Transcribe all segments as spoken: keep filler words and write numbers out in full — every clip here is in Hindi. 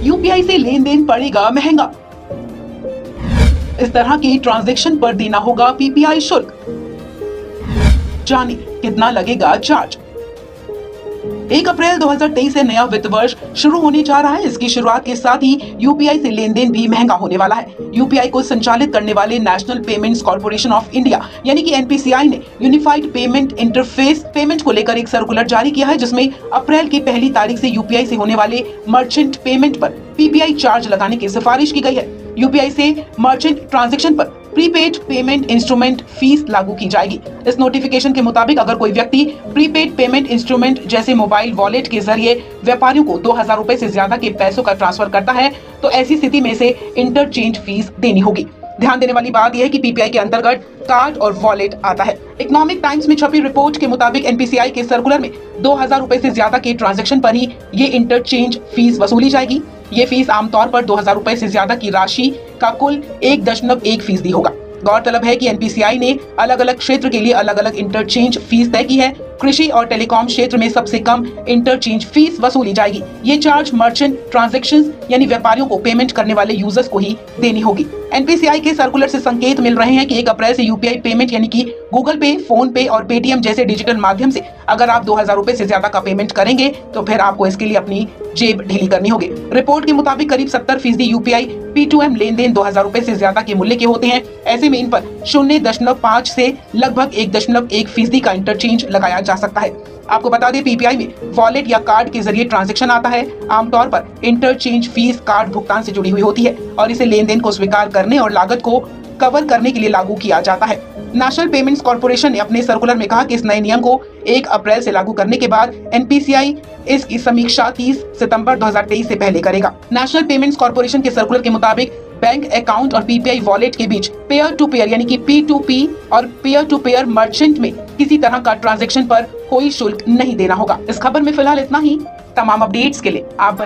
यूपीआई से लेन देन पड़ेगा महंगा। इस तरह की ट्रांजैक्शन पर देना होगा पीपीआई शुल्क। जाने कितना लगेगा चार्ज। एक अप्रैल दो हज़ार तेईस से नया वित्त वर्ष शुरू होने जा रहा है। इसकी शुरुआत के साथ ही यूपीआई से लेन देन भी महंगा होने वाला है। यूपीआई को संचालित करने वाले National Payments Corporation of India यानी कि एनपीसीआई ने यूनिफाइड पेमेंट इंटरफेस पेमेंट को लेकर एक सर्कुलर जारी किया है, जिसमें अप्रैल की पहली तारीख से यूपीआई से होने वाले मर्चेंट पेमेंट पर पीपीआई चार्ज लगाने की सिफारिश की गई है। यूपीआई से मर्चेंट ट्रांजैक्शन पर प्रीपेड पेमेंट इंस्ट्रूमेंट फीस लागू की जाएगी। इस नोटिफिकेशन के मुताबिक अगर कोई व्यक्ति प्रीपेड पेमेंट इंस्ट्रूमेंट जैसे मोबाइल वॉलेट के जरिए व्यापारियों को दो हजार रूपए से ज्यादा के पैसों का ट्रांसफर करता है तो ऐसी स्थिति में से इंटरचेंज फीस देनी होगी। ध्यान देने वाली बात यह है कि पीपीआई के अंतर्गत कार्ड और वॉलेट आता है। इकोनॉमिक टाइम्स में छपी रिपोर्ट के मुताबिक एनपीसीआई के सर्कुलर में दो हजार रूपए से ज्यादा के ट्रांजैक्शन पर ही ये इंटरचेंज फीस वसूली जाएगी। ये फीस आमतौर पर दो हजार रूपए से ज्यादा की राशि का कुल एक दशमलव एक फीसदी होगा। गौरतलब है कि एनपीसीआई ने अलग अलग क्षेत्र के लिए अलग अलग इंटरचेंज फीस तय की है। कृषि और टेलीकॉम क्षेत्र में सबसे कम इंटरचेंज फीस वसूली जाएगी। ये चार्ज मर्चेंट ट्रांजैक्शंस यानी व्यापारियों को पेमेंट करने वाले यूजर्स को ही देनी होगी। एनपीसीआई के सर्कुलर से संकेत मिल रहे हैं कि एक अप्रैल से यूपीआई पेमेंट यानी कि गूगल पे, फोन पे और पेटीएम जैसे डिजिटल माध्यम से अगर आप दो हजार रूपए से ज्यादा का पेमेंट करेंगे तो फिर आपको इसके लिए अपनी जेब ढीली करनी होगी। रिपोर्ट के मुताबिक करीब सत्तर फीसदी यूपीआई पी टू एम लेन देन दो हजार रूपए से ज्यादा के मूल्य के होते हैं। ऐसे में इन पर शून्य दशमलव पाँच से लगभग एक दशमलव एक फीसदी का इंटरचेंज लगाया जा सकता है। आपको बता दें पीपीआई में वॉलेट या कार्ड के जरिए ट्रांजैक्शन आता है। आमतौर पर इंटरचेंज फीस कार्ड भुगतान से जुड़ी हुई होती है और इसे लेन देन को स्वीकार करने और लागत को कवर करने के लिए लागू किया जाता है। नेशनल पेमेंट्स कॉर्पोरेशन ने अपने सर्कुलर में कहा कि इस नए नियम को एक अप्रैल से लागू करने के बाद एनपीसीआई इसकी समीक्षा तीस सितंबर दो हजार तेईस से पहले करेगा। नेशनल पेमेंट्स कॉर्पोरेशन के सर्कुलर के मुताबिक बैंक अकाउंट और पीपीआई वॉलेट के बीच पेयर टू पेयर यानी कि पी टू पी और पेयर टू पेयर मर्चेंट में किसी तरह का ट्रांजैक्शन पर कोई शुल्क नहीं देना होगा। इस खबर में फिलहाल इतना ही। तमाम अपडेट्स के लिए आप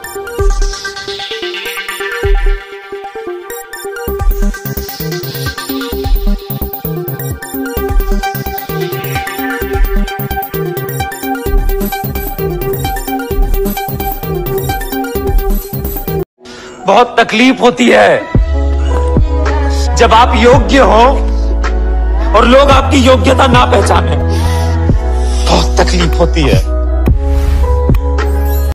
बहुत तकलीफ होती है जब आप योग्य हो और लोग आपकी योग्यता ना पहचाने। बहुत तकलीफ होती है।